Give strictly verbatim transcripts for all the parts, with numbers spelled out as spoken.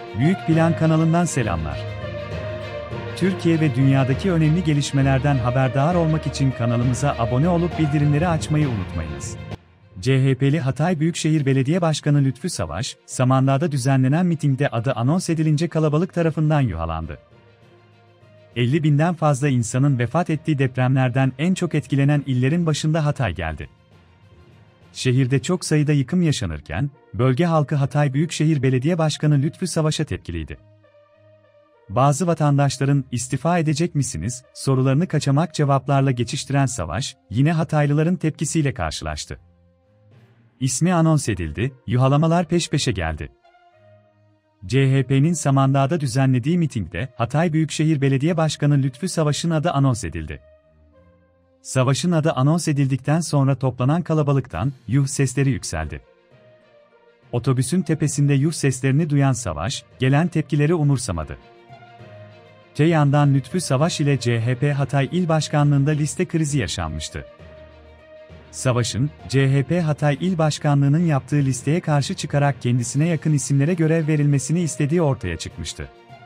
Büyük Plan kanalından selamlar. Türkiye ve dünyadaki önemli gelişmelerden haberdar olmak için kanalımıza abone olup bildirimleri açmayı unutmayınız. C H P'li Hatay Büyükşehir Belediye Başkanı Lütfü Savaş, Samandağ'da düzenlenen mitingde adı anons edilince kalabalık tarafından yuhalandı. elli binden fazla insanın vefat ettiği depremlerden en çok etkilenen illerin başında Hatay geldi. Şehirde çok sayıda yıkım yaşanırken, bölge halkı Hatay Büyükşehir Belediye Başkanı Lütfü Savaş'a tepkiliydi. Bazı vatandaşların "İstifa edecek misiniz?" sorularını kaçamak cevaplarla geçiştiren Savaş, yine Hataylıların tepkisiyle karşılaştı. İsmi anons edildi, yuhalamalar peş peşe geldi. C H P'nin Samandağ'da düzenlediği mitingde Hatay Büyükşehir Belediye Başkanı Lütfü Savaş'ın adı anons edildi. Savaş'ın adı anons edildikten sonra toplanan kalabalıktan "yuh" sesleri yükseldi. Otobüsün tepesinde yuh seslerini duyan Savaş, gelen tepkileri umursamadı. Te yandan Lütfü Savaş ile C H P Hatay İl Başkanlığı'nda liste krizi yaşanmıştı. Savaş'ın, C H P Hatay İl Başkanlığı'nın yaptığı listeye karşı çıkarak kendisine yakın isimlere görev verilmesini istediği ortaya çıkmıştı.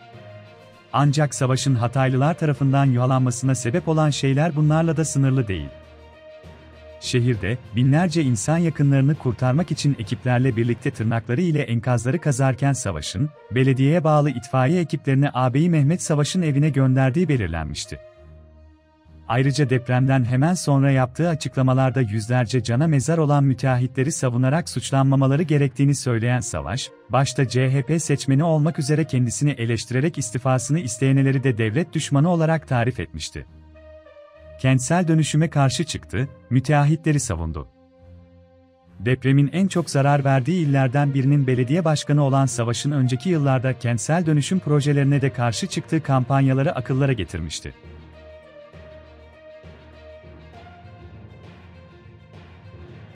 Ancak Savaş'ın Hataylılar tarafından yuhalanmasına sebep olan şeyler bunlarla da sınırlı değil. Şehirde, binlerce insan yakınlarını kurtarmak için ekiplerle birlikte tırnakları ile enkazları kazarken Savaş'ın, belediyeye bağlı itfaiye ekiplerini ağabeyi Mehmet Savaş'ın evine gönderdiği belirlenmişti. Ayrıca depremden hemen sonra yaptığı açıklamalarda yüzlerce cana mezar olan müteahhitleri savunarak suçlanmamaları gerektiğini söyleyen Savaş, başta C H P seçmeni olmak üzere kendisini eleştirerek istifasını isteyenleri de devlet düşmanı olarak tarif etmişti. Kentsel dönüşüme karşı çıktı, müteahhitleri savundu. Depremin en çok zarar verdiği illerden birinin belediye başkanı olan Savaş'ın önceki yıllarda kentsel dönüşüm projelerine de karşı çıktığı kampanyaları akıllara getirmişti.